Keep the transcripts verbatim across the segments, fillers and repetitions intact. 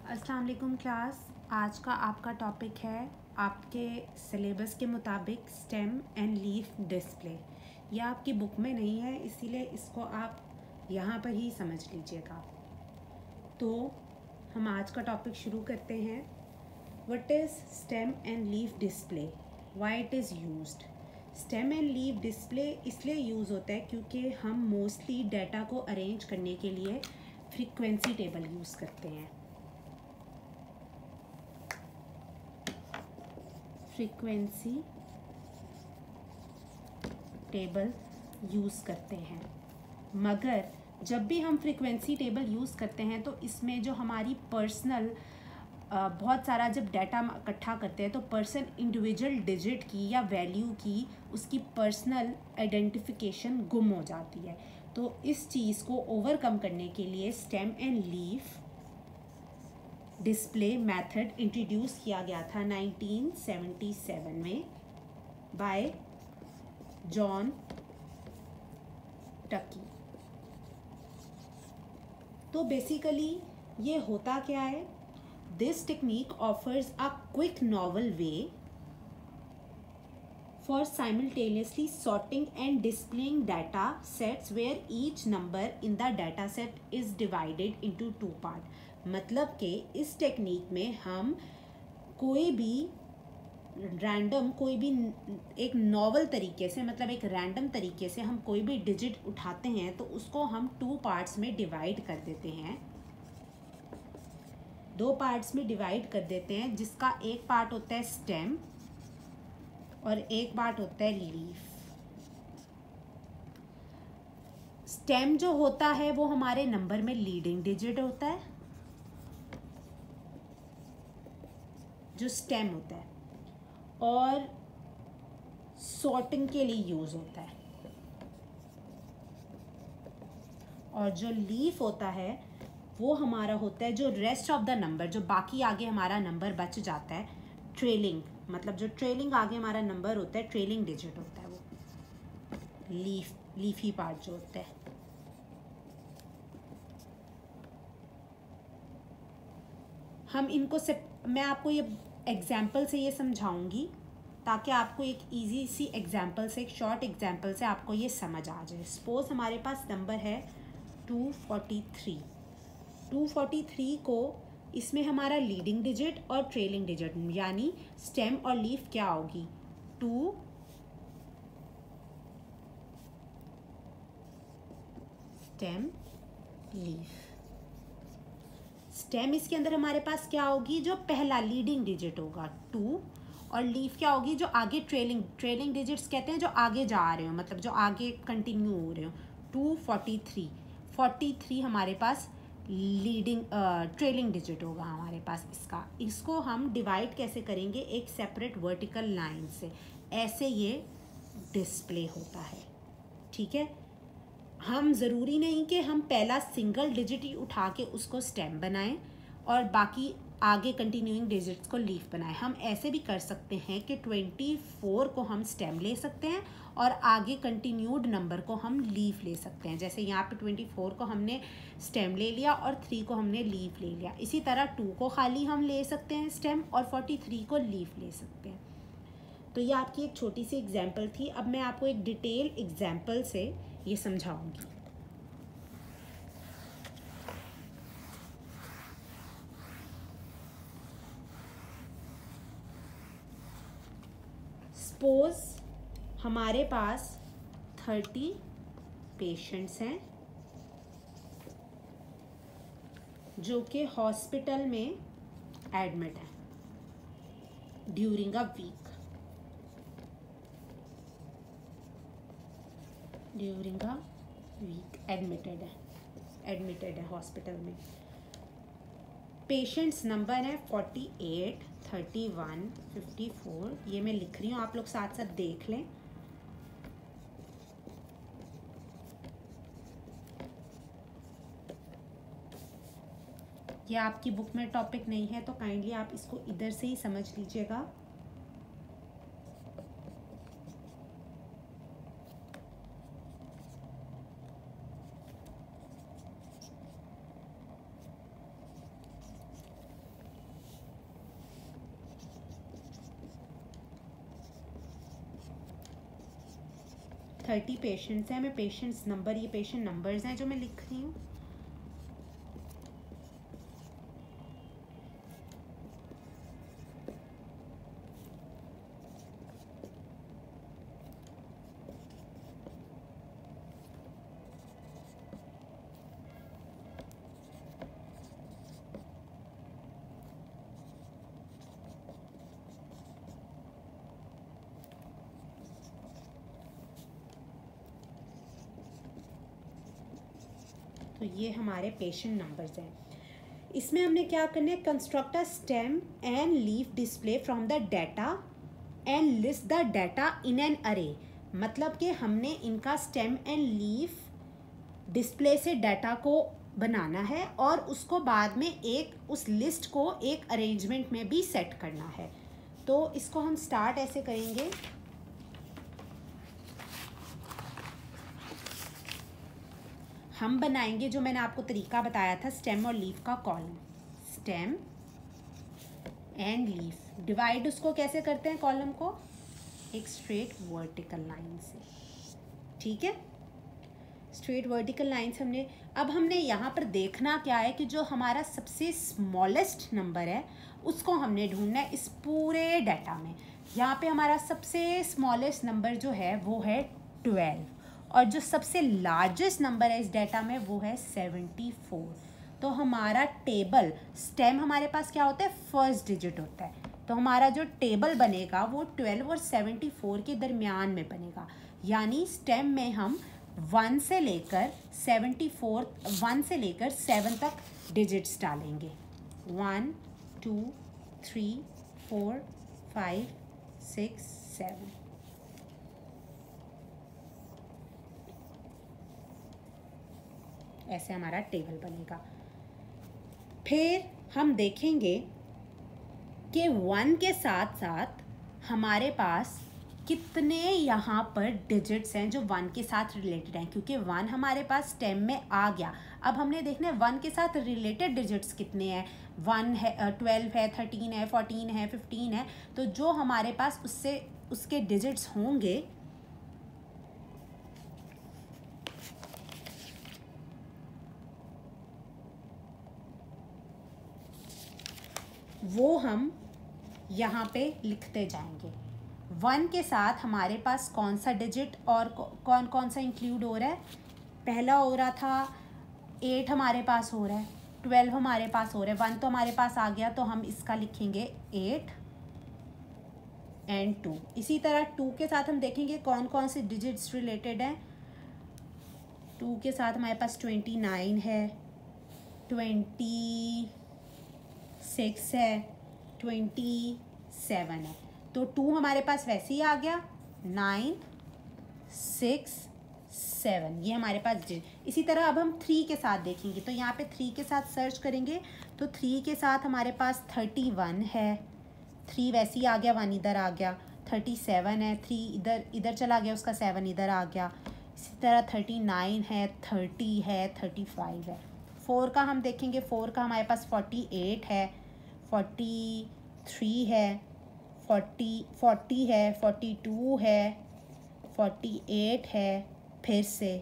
अस्सलाम वालेकुम क्लास। आज का आपका टॉपिक है आपके सिलेबस के मुताबिक स्टेम एंड लीफ डिस्प्ले। यह आपकी बुक में नहीं है, इसीलिए इसको आप यहाँ पर ही समझ लीजिएगा। तो हम आज का टॉपिक शुरू करते हैं। What is stem and leaf display, why it is used. Stem and leaf display इसलिए यूज़ होता है क्योंकि हम मोस्टली डाटा को अरेंज करने के लिए फ्रीक्वेंसी टेबल यूज़ करते हैं। फ्रीक्वेंसी टेबल यूज़ करते हैं, मगर जब भी हम फ्रीक्वेंसी टेबल यूज़ करते हैं तो इसमें जो हमारी पर्सनल बहुत सारा जब डाटा इकट्ठा करते हैं तो पर्सन इंडिविजुअल डिजिट की या वैल्यू की उसकी पर्सनल आइडेंटिफिकेशन गुम हो जाती है। तो इस चीज़ को ओवरकम करने के लिए stem and leaf display method introduce किया गया था नाइनटीन सेवेंटी सेवन में बाय जॉन टकी। तो बेसिकली ये होता क्या है, this technique offers a quick novel way for simultaneously sorting and displaying data sets where each number in the data set is divided into two part। मतलब कि इस technique में हम कोई भी रैंडम कोई भी एक नॉवल तरीके से, मतलब एक रैंडम तरीके से हम कोई भी डिजिट उठाते हैं तो उसको हम टू पार्ट्स में डिवाइड कर देते हैं, दो पार्ट्स में डिवाइड कर देते हैं, जिसका एक पार्ट होता है स्टेम और एक पार्ट होता है लीफ। स्टेम जो होता है वो हमारे नंबर में लीडिंग डिजिट होता है, जो स्टेम होता है, और सॉर्टिंग के लिए यूज होता है। और जो लीफ होता है वो हमारा होता है जो रेस्ट ऑफ द नंबर, जो बाकी आगे हमारा नंबर बच जाता है, ट्रेलिंग, मतलब जो ट्रेलिंग आगे हमारा नंबर होता है, ट्रेलिंग डिजिट होता है वो लीफ लीफी पार्ट जो होता है। हम इनको से मैं आपको ये एग्जाम्पल से ये समझाऊंगी ताकि आपको एक इजी सी एग्जाम्पल से, एक शॉर्ट एग्जाम्पल से आपको ये समझ आ जाए। सपोज हमारे पास नंबर है two forty three. Two forty three को इसमें हमारा लीडिंग डिजिट और ट्रेलिंग डिजिट यानी स्टेम और लीफ क्या होगी, टू स्टेम लीफ। स्टेम इसके अंदर हमारे पास क्या होगी, जो पहला लीडिंग डिजिट होगा टू, और लीफ क्या होगी, जो आगे ट्रेलिंग ट्रेलिंग डिजिट्स कहते हैं जो आगे जा रहे हो, मतलब जो आगे कंटिन्यू हो रहे हो। Two forty three forty three हमारे पास लीडिंग ट्रेलिंग डिजिट होगा हमारे पास इसका। इसको हम डिवाइड कैसे करेंगे, एक सेपरेट वर्टिकल लाइन से, ऐसे ये डिस्प्ले होता है। ठीक है, हम ज़रूरी नहीं कि हम पहला सिंगल डिजिट ही उठा के उसको स्टेम बनाएं और बाकी आगे कंटिन्यूइंग डिजिट्स को लीफ बनाएं। हम ऐसे भी कर सकते हैं कि ट्वेंटी फोर को हम स्टेम ले सकते हैं और आगे कंटिन्यूड नंबर को हम लीफ ले सकते हैं। जैसे यहाँ पे ट्वेंटी फोर को हमने स्टेम ले लिया और थ्री को हमने लीफ ले लिया। इसी तरह टू को खाली हम ले सकते हैं स्टेम और फोर्टी थ्री को लीफ ले सकते हैं। तो ये आपकी एक छोटी सी एग्जाम्पल थी। अब मैं आपको एक डिटेल एग्जाम्पल से ये समझाऊंगी। सपोज हमारे पास थर्टी पेशेंट्स हैं जो कि हॉस्पिटल में एडमिट हैं during a week during a week admitted है एडमिटेड है हॉस्पिटल में। पेशेंट्स नंबर है forty eight, thirty one, fifty four. ये मैं लिख रही हूँ, आप लोग साथ साथ देख लें। ये आपकी बुक में टॉपिक नहीं है तो काइंडली आप इसको इधर से ही समझ लीजिएगा। थर्टी पेशेंट्स हैं, मैं पेशेंट्स नंबर, ये पेशेंट नंबर्स हैं जो मैं लिख रही हूँ। तो ये हमारे पेशेंट नंबर्स हैं। इसमें हमने क्या करना है, construct a stem and leaf display from the data and list the data in an array. मतलब कि हमने इनका स्टेम एंड लीफ डिस्प्ले से डाटा को बनाना है और उसको बाद में एक उस लिस्ट को एक अरेंजमेंट में भी सेट करना है। तो इसको हम स्टार्ट ऐसे करेंगे, हम बनाएंगे जो मैंने आपको तरीका बताया था स्टेम और लीफ का column, stem and leaf. Divide उसको कैसे करते हैं कॉलम को, एक स्ट्रेट वर्टिकल लाइन से, ठीक है, स्ट्रेट वर्टिकल लाइन से हमने। अब हमने यहाँ पर देखना क्या है कि जो हमारा सबसे स्मॉलेस्ट नंबर है उसको हमने ढूंढना है इस पूरे डाटा में। यहाँ पे हमारा सबसे स्मॉलेस्ट नंबर जो है वो है ट्वेल्व और जो सबसे लार्जेस्ट नंबर है इस डाटा में वो है सेवेंटी फोर। तो हमारा टेबल, स्टेम हमारे पास क्या होता है, फर्स्ट डिजिट होता है, तो हमारा जो टेबल बनेगा वो ट्वेल्व और सेवेंटी फोर के दरमियान में बनेगा। यानी स्टेम में हम वन से लेकर सेवेंटी फोर, वन से लेकर सेवन तक डिजिट्स डालेंगे, one two three four five six seven. ऐसे हमारा टेबल बनेगा। फिर हम देखेंगे कि वन के साथ साथ हमारे पास कितने यहाँ पर डिजिट्स हैं जो वन के साथ रिलेटेड हैं, क्योंकि वन हमारे पास स्टेम में आ गया। अब हमने देखना है वन के साथ रिलेटेड डिजिट्स कितने हैं, वन है, ट्वेल्व है, थर्टीन है, फोर्टीन है, फिफ्टीन है। तो जो हमारे पास उससे उसके डिजिट्स होंगे वो हम यहाँ पे लिखते जाएंगे। वन के साथ हमारे पास कौन सा डिजिट और कौन कौन सा इंक्लूड हो रहा है, पहला हो रहा था एट हमारे पास हो रहा है, ट्वेल्व हमारे पास हो रहा है, वन तो हमारे पास आ गया तो हम इसका लिखेंगे एट एंड टू। इसी तरह टू के साथ हम देखेंगे कौन कौन से डिजिट्स रिलेटेड हैं। टू के साथ हमारे पास ट्वेंटी नाइन है, ट्वेंटी सिक्स है, ट्वेंटी सेवन है। तो टू हमारे पास वैसे ही आ गया, नाइन सिक्स सेवन, ये हमारे पास। इसी तरह अब हम थ्री के साथ देखेंगे, तो यहाँ पे थ्री के साथ सर्च करेंगे तो थ्री के साथ हमारे पास थर्टी वन है, थ्री वैसे ही आ गया, वन इधर आ गया, थर्टी सेवन है, थ्री इधर इधर चला गया, उसका सेवन इधर आ गया। इसी तरह थर्टी नाइन है, थर्टी है, थर्टी फाइव है। फोर का हम देखेंगे, फोर का हमारे पास फोर्टी एट है, फोर्टी थ्री है, फोर्टी फोर्टी है, फोर्टी टू है, फोर्टी एट है, फिर से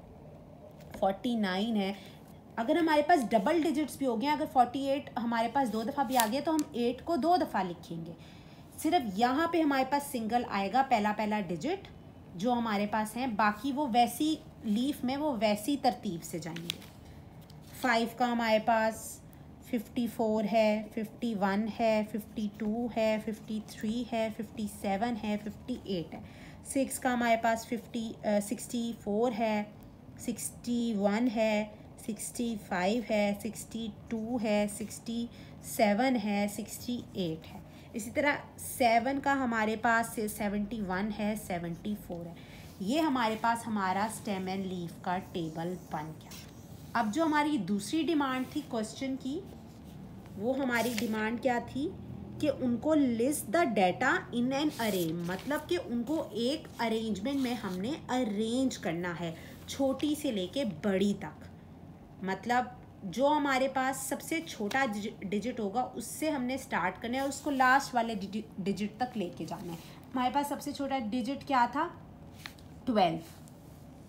फोर्टी नाइन है। अगर हमारे पास डबल डिजिट्स भी हो गए, अगर फोर्टी एट हमारे पास दो दफ़ा भी आ गया तो हम एट को दो दफ़ा लिखेंगे। सिर्फ यहाँ पे हमारे पास सिंगल आएगा, पहला पहला डिजिट जो हमारे पास हैं, बाकी वो वैसी लीफ में वो वैसी तरतीब से जाएंगे। फाइव का हमारे पास फिफ्टी फोर है, फिफ्टी वन है, फिफ्टी टू है, फिफ्टी थ्री है, फिफ्टी सेवन है, फिफ्टी एट है। सिक्स का हमारे पास फिफ्टी सिक्सटी फोर है, सिक्सटी वन है, सिक्सटी फाइव है, सिक्सटी टू है, सिक्सटी सेवन है, सिक्सटी एट है। इसी तरह सेवन का हमारे पास सेवेंटी वन है, सेवेंटी फोर है। ये हमारे पास हमारा स्टेम एंड लीफ का टेबल बन गया। अब जो हमारी दूसरी डिमांड थी क्वेश्चन की, वो हमारी डिमांड क्या थी कि उनको list the data in an array, मतलब कि उनको एक अरेंजमेंट में हमने अरेंज करना है, छोटी से लेके बड़ी तक। मतलब जो हमारे पास सबसे छोटा डिजिट होगा उससे हमने स्टार्ट करना है और उसको लास्ट वाले डिजिट तक लेके जाना है। हमारे पास सबसे छोटा डिजिट क्या था, ट्वेल्व,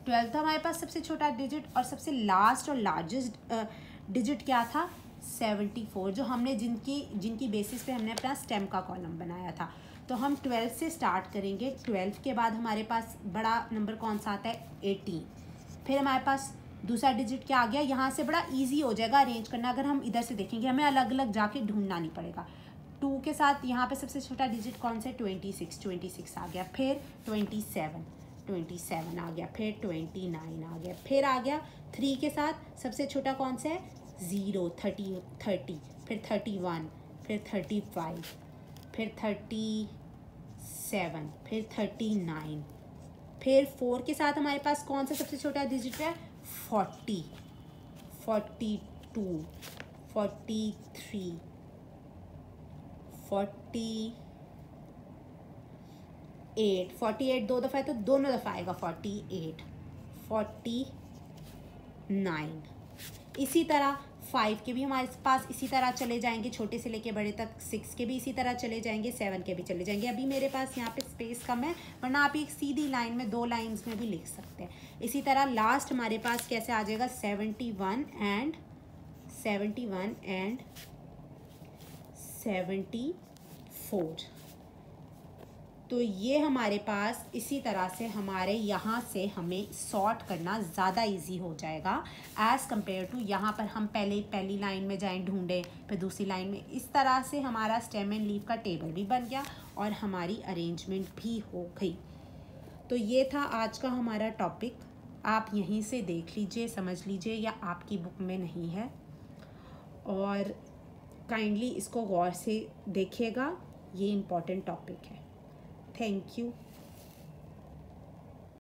ट्वेल्व था हमारे पास सबसे छोटा डिजिट, और सबसे लास्ट और लार्जेस्ट डिजिट क्या था, सेवेंटी फोर, जो हमने जिनकी जिनकी बेसिस पे हमने अपना स्टेम का कॉलम बनाया था। तो हम ट्वेल्व से स्टार्ट करेंगे। ट्वेल्व के बाद हमारे पास बड़ा नंबर कौन सा आता है, एटीन। फिर हमारे पास दूसरा डिजिट क्या आ गया, यहाँ से बड़ा इजी हो जाएगा अरेंज करना। अगर हम इधर से देखेंगे हमें अलग अलग जाके ढूंढना नहीं पड़ेगा। टू के साथ यहाँ पे सबसे छोटा डिजिट कौन सा है, ट्वेंटी सिक्स, ट्वेंटी सिक्स आ गया। फिर ट्वेंटी सेवन, ट्वेंटी सेवन आ गया। फिर ट्वेंटी नाइन आ गया। फिर आ गया थ्री के साथ सबसे छोटा कौन सा है, ज़ीरो, थर्टी, थर्टी। फिर थर्टी वन, फिर थर्टी फाइव, फिर थर्टी सेवन, फिर थर्टी नाइन। फिर फोर के साथ हमारे पास कौन सा सबसे छोटा डिजिट है, forty, forty two, forty three, forty eight. Forty eight दो दफ़ा है तो दोनों दफ़ा आएगा, फोर्टी एट, फोर्टी नाइन। इसी तरह फाइव के भी हमारे पास इसी तरह चले जाएंगे, छोटे से लेके बड़े तक। सिक्स के भी इसी तरह चले जाएंगे, सेवन के भी चले जाएंगे। अभी मेरे पास यहाँ पे स्पेस कम है, वरना आप एक सीधी लाइन में, दो लाइंस में भी लिख सकते हैं। इसी तरह लास्ट हमारे पास कैसे आ जाएगा, seventy one and seventy one and seventy four. तो ये हमारे पास इसी तरह से हमारे यहाँ से हमें सॉर्ट करना ज़्यादा इजी हो जाएगा एज़ कम्पेयर टू यहाँ पर हम पहले पहली लाइन में जाएं ढूंढें, फिर दूसरी लाइन में। इस तरह से हमारा स्टेम एंड लीफ का टेबल भी बन गया और हमारी अरेंजमेंट भी हो गई। तो ये था आज का हमारा टॉपिक। आप यहीं से देख लीजिए, समझ लीजिए, या आपकी बुक में नहीं है, और काइंडली इसको गौर से देखिएगा। ये इम्पॉर्टेंट टॉपिक है। Thank you.